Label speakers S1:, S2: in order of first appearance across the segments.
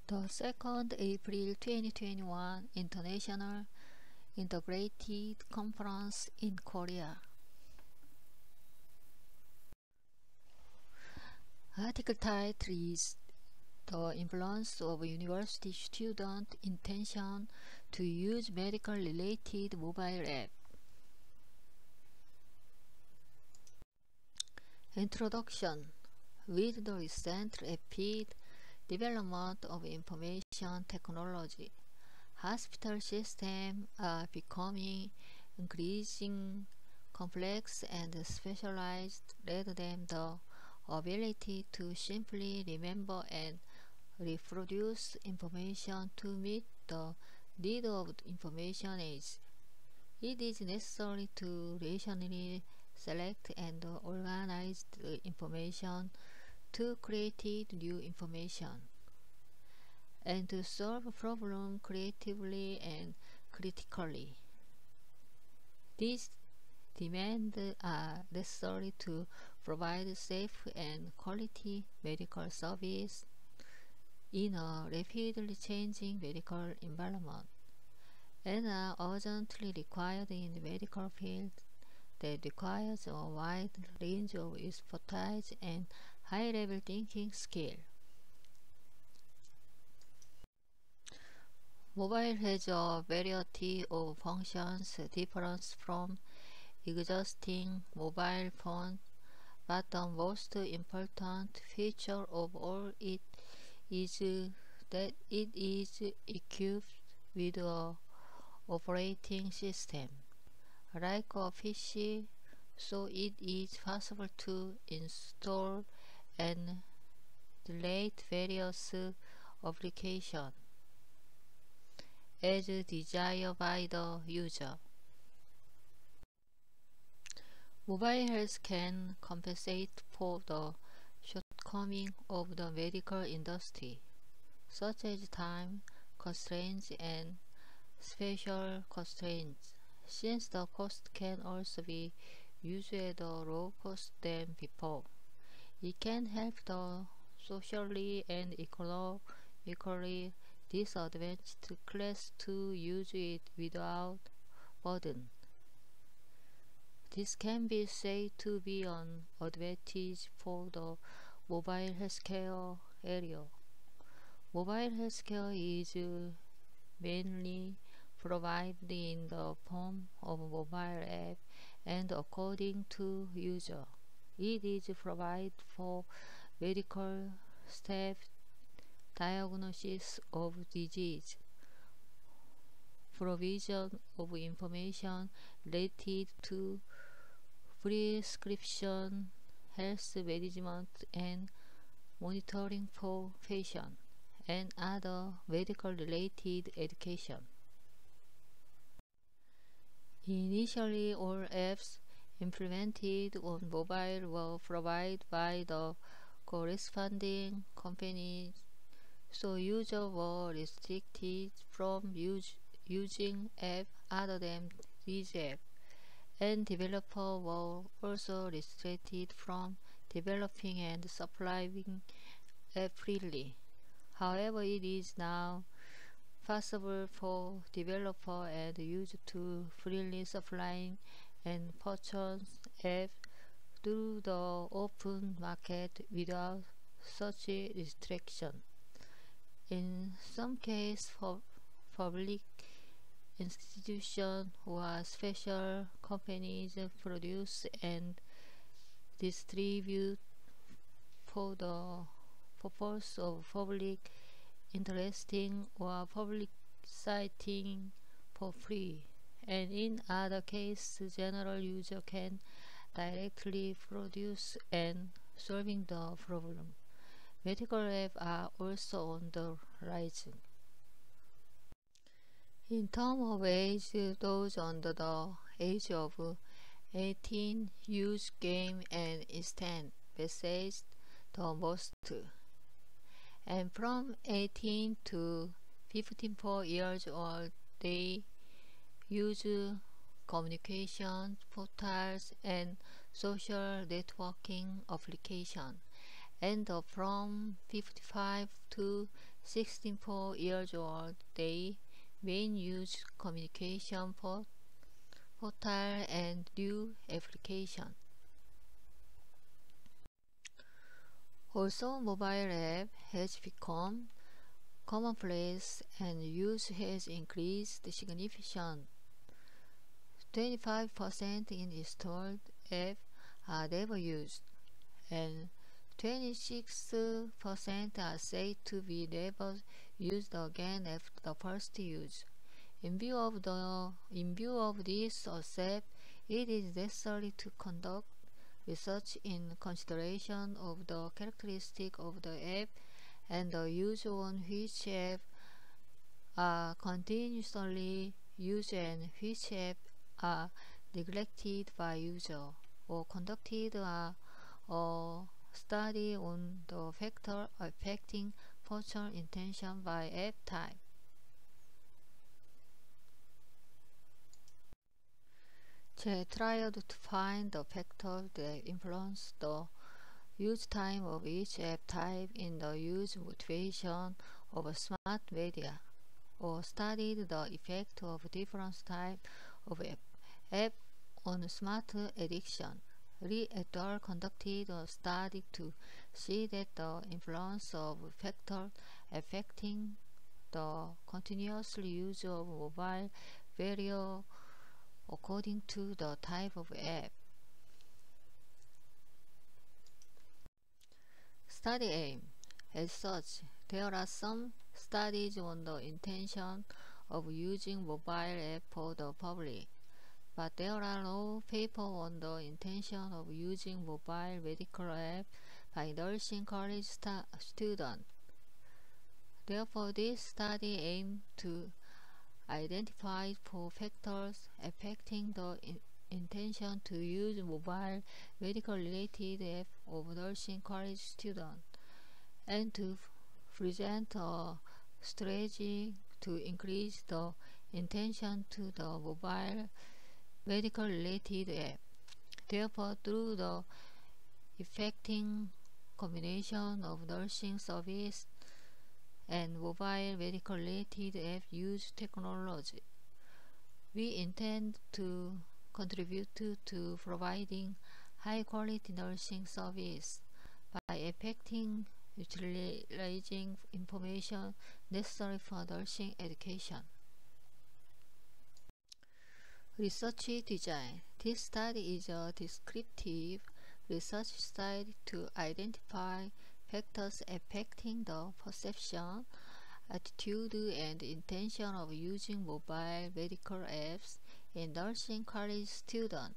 S1: The 2nd April 2021 International Integrated Conference in Korea. Article title is The Influence of University Student Intention to Use Medical-Related Mobile App. Introduction. With the recent rapid development of information technology, hospital systems are becoming increasingly complex and specialized rather than the ability to simply remember and reproduce information to meet the need of the information age. It is necessary to rationally select and organize the information to create new information, and to solve problems creatively and critically. These demands are necessary to provide safe and quality medical service in a rapidly changing medical environment, and are urgently required in the medical field that requires a wide range of expertise and high-level thinking skill. Mobile has a variety of functions different from existing mobile phones, but the most important feature of all it is that it is equipped with an operating system like a PC, so it is possible to install and delete various applications as desired by the user. Mobile health can compensate for the shortcomings of the medical industry, such as time constraints and spatial constraints, since the cost can also be used at a lower cost than before. It can help the socially and economically disadvantaged class to use it without burden. This can be said to be an advantage for the mobile healthcare area. Mobile healthcare is mainly provided in the form of a mobile app, and according to user, it is provided for medical staff, diagnosis of disease, provision of information related to prescription, health management, and monitoring for patients, and other medical-related education. Initially, all apps implemented on mobile were provided by the corresponding companies, so users were restricted from using apps other than these apps, and developers were also restricted from developing and supplying apps freely. However, it is now possible for developers and users to freely supply and purchase apps through the open market without such a restriction. In some cases, public institutions or special companies produce and distribute for the purpose of public interesting or public citing for free, and in other cases, general user can directly produce and solving the problem. Medical apps are also on the rise. In terms of age, those under the age of 18 use game and instant message the most, and from 18 to 54 years old they use communication portals and social networking applications, and from 55 to 64 years old, they main use communication portal and new application. Also, mobile app has become commonplace and use has increased significantly. 25% in installed apps are never used, and 26% are said to be never used again after the first use. In view of this concept, it is necessary to conduct research in consideration of the characteristics of the app and the use on which app are continuously used and which app are neglected by user, or conducted a study on the factor affecting future intention by app type. They tried to find the factors that influence the use time of each app type in the use motivation of smart media, or studied the effect of different types of app on smart addiction. Lee et al. Conducted a study to see that the influence of factors affecting the continuous use of mobile vary according to the type of app. Study aim. As such, there are some studies on the intention of using mobile app for the public, but there are no papers on the intention of using mobile medical app by nursing college students. Therefore, this study aimed to identify 4 factors affecting the intention to use mobile medical-related app of nursing college students, and to present a strategy to increase the intention to the mobile medical-related app. Therefore, through the effective combination of nursing service and mobile medical-related app use technology, we intend to contribute to providing high-quality nursing service by effectively utilizing information necessary for nursing education. Research design. This study is a descriptive research study to identify factors affecting the perception, attitude, and intention of using mobile medical apps in nursing college students.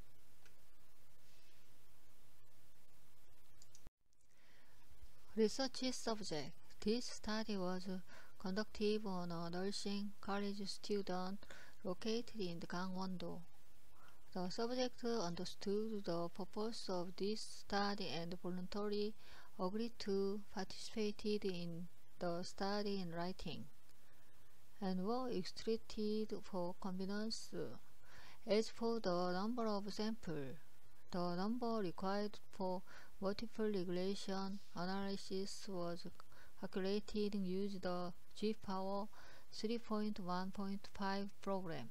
S1: Research subject. This study was conducted on a nursing college student located in Gangwon-do. The subject understood the purpose of this study and voluntarily agreed to participate in the study in writing, and were restricted for convenience. As for the number of samples, the number required for multiple regression analysis was calculated using the G-Power 3.1.5 program.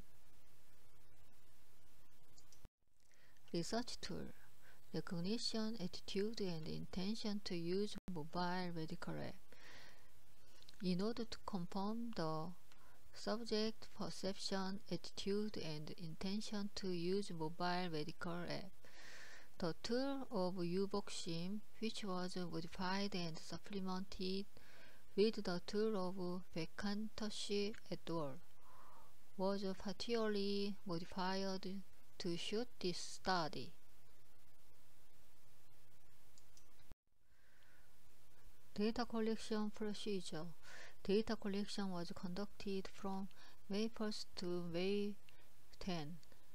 S1: Research tool. Recognition, attitude, and intention to use mobile medical app. In order to confirm the subject perception, attitude, and intention to use mobile medical app, the tool of Uboksim, which was modified and supplemented with the tool of Bekantoshi et al., was partially modified to suit this study. Data collection procedure. Data collection was conducted from May 1st to May 10,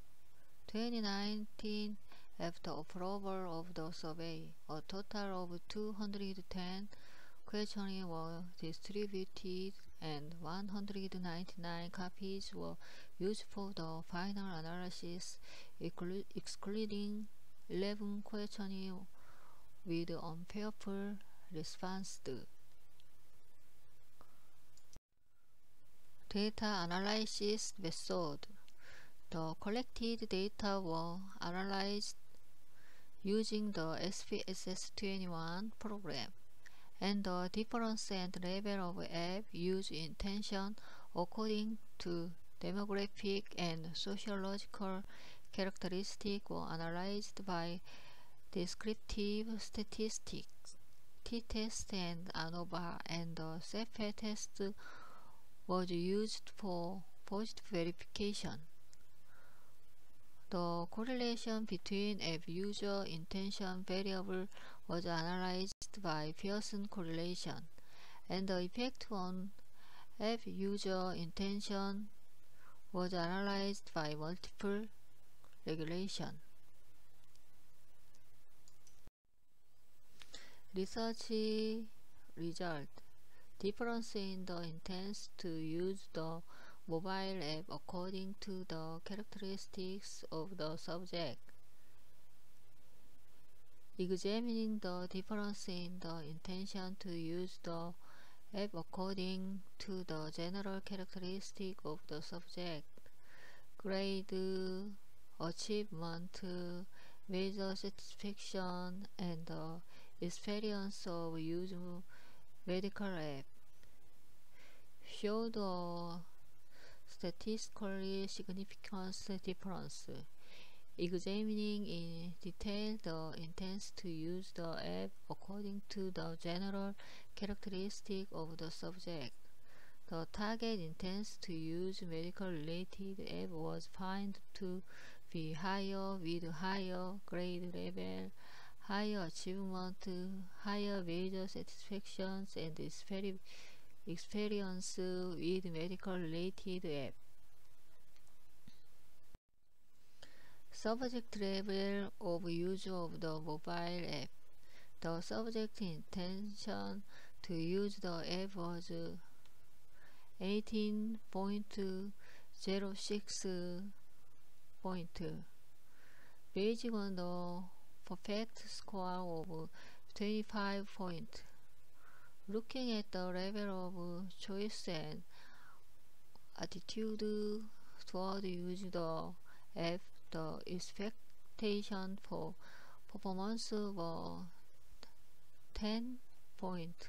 S1: 2019. After approval of the survey, a total of 210 questionnaires were distributed and 199 copies were used for the final analysis, excluding 11 questionnaires with unfavorable responses. Data analysis method. The collected data were analyzed using the SPSS21 program, and the difference and level of app use intention according to demographic and sociological characteristics were analyzed by descriptive statistics, t-test and ANOVA, and the CEPHE test was used for positive verification. The correlation between app user intention variable was analyzed by Pearson correlation, and the effect on app user intention was analyzed by multiple regression. Research result. Difference in the intent to use the mobile app according to the characteristics of the subject. Examining the difference in the intention to use the app according to the general characteristic of the subject, grade, achievement, major satisfaction, and the experience of using medical app, showed a statistically significant difference. Examining in detail the intent to use the app according to the general characteristic of the subject, the target intent to use medical-related app was found to be higher with higher grade level, higher achievement, higher major satisfactions, and experience with medical-related app. Subject level of use of the mobile app. The subject intention to use the app was 18.06 point, based on the perfect score of 25 points. Looking at the level of choice and attitude toward using the app, the expectation for performance were 10 points,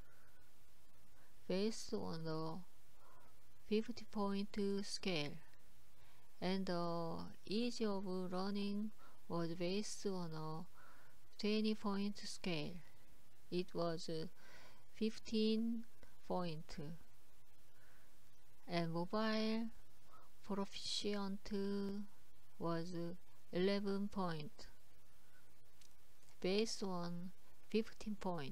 S1: based on the 50-point scale, and the ease of learning was based on a 20-point scale. It was 15 points, and mobile proficient was 11 points, based on 15 points.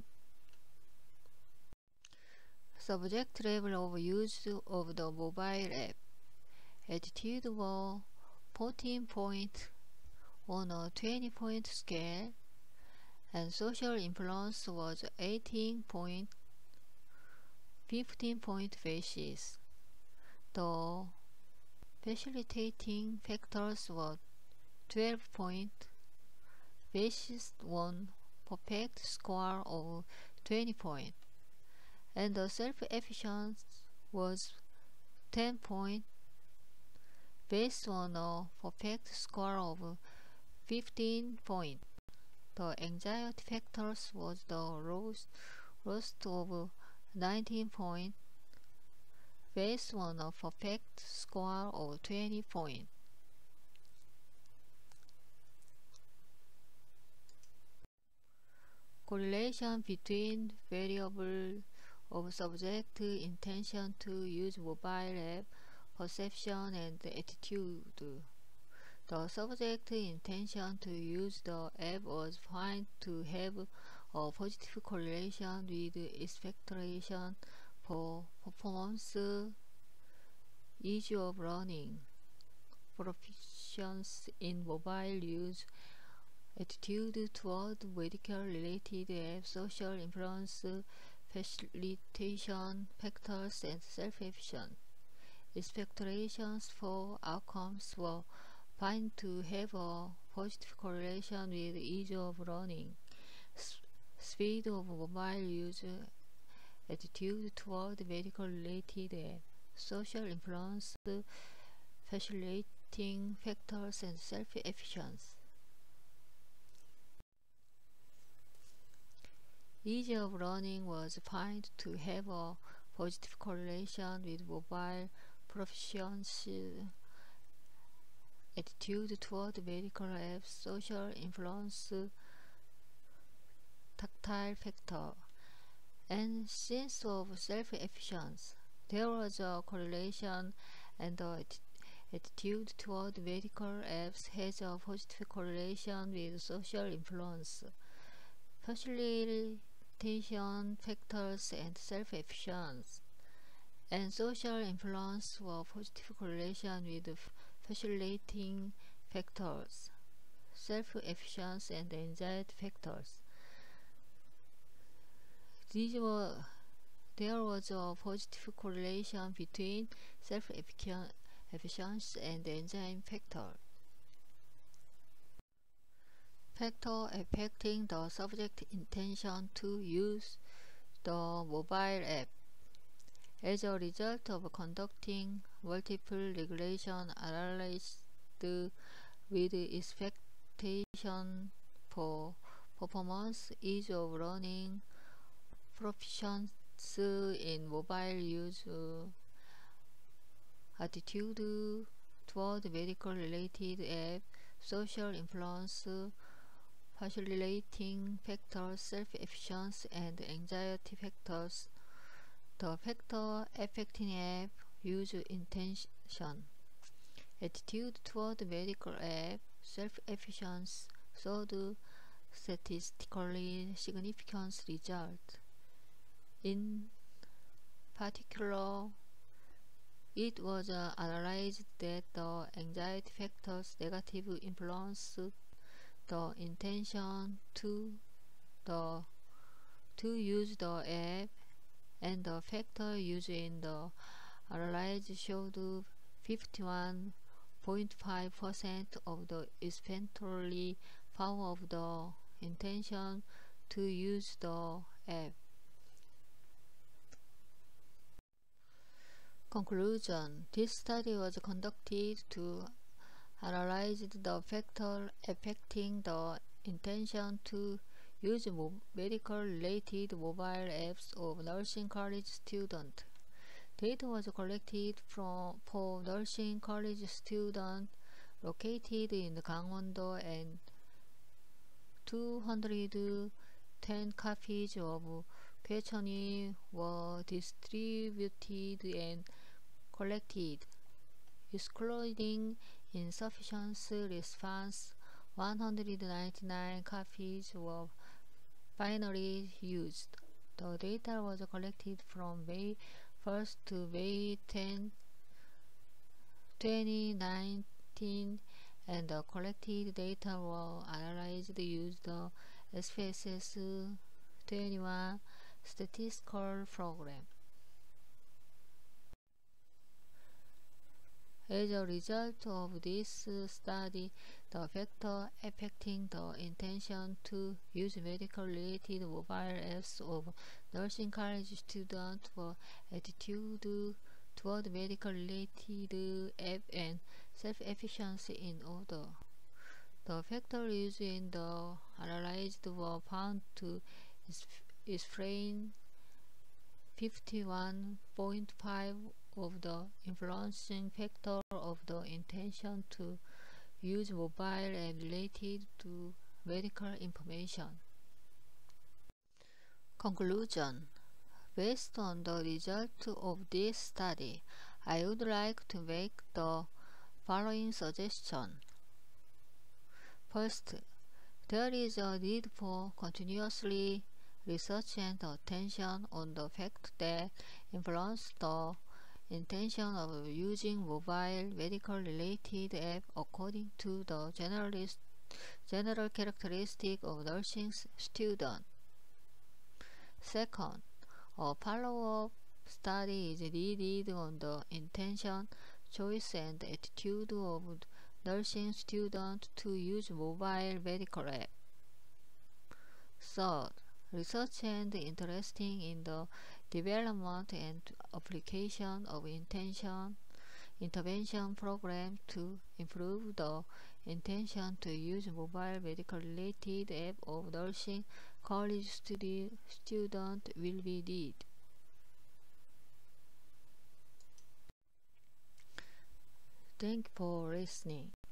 S1: Subject level of use of the mobile app. Attitude were 14 points on a 20-point scale, and social influence was 18 point, 15-point basis. The facilitating factors were 12 points, based on perfect score of 20 points, and the self-efficiency was 10 points, based on a perfect score of 15 points. The anxiety factors was the lowest of 19 points, based on a perfect score of 20 points. Correlation between variables of subject intention to use mobile app, perception, and attitude. The subject intention to use the app was found to have a positive correlation with expectation for performance, ease of learning, proficiency in mobile use, attitude toward medical-related apps, social influence, facilitation factors, and self-efficiency. Expectations for outcomes were found to have a positive correlation with ease of learning, speed of mobile use, attitude toward medical-related apps. social influence, facilitating factors, and self-efficiency. Ease of learning was found to have a positive correlation with mobile proficiency, attitude toward medical apps, social influence, tactile factor, and sense of self-efficiency. There was a correlation, and the attitude toward medical apps has a positive correlation with social influence, facilitation factors, and self-efficiency. And social influence were positive correlation with facilitating factors, self-efficiency, and anxiety factors. There was a positive correlation between self-efficiency and enzyme factor. Factor affecting the subject intention to use the mobile app. As a result of conducting multiple regression analyses with expectation for performance, ease of learning, proficiency in mobile use, attitude toward medical related app, social influence, facilitating factors, self-efficiency, and anxiety factors. The factor affecting app use intention, attitude toward medical app, self-efficiency showed statistically significant results. In particular, it was analyzed that the anxiety factors negatively influenced the intention to use the app, and the factor used in the analysis showed 51.5% of the explanatory power of the intention to use the app. Conclusion: this study was conducted to analyze the factor affecting the intention to use medical-related mobile apps of nursing college students. Data was collected for nursing college students located in Gangwon-do, and 210 copies of questionnaire were distributed and collected. Excluding insufficiency response, 199 copies were finally used. The data was collected from May 1st to May 10, 2019, and the collected data were analyzed using the SPSS 21 statistical program. As a result of this study, the factor affecting the intention to use medical-related mobile apps of nursing college students were attitude toward medical-related app and self-efficiency in order. The factors used in the analysis were found to explain 51.5% of the influencing factor of the intention to use mobile app related to medical information. Conclusion: based on the result of this study, I would like to make the following suggestion. First, there is a need for continuously research and attention on the fact that influence the intention of using mobile medical-related app according to the general characteristic of nursing student. Second, a follow-up study is needed on the intention, choice, and attitude of nursing students to use mobile medical app. Third, research and interesting in the development and application of intervention program to improve the intention to use mobile medical related app of nursing college student will be needed. Thank you for listening.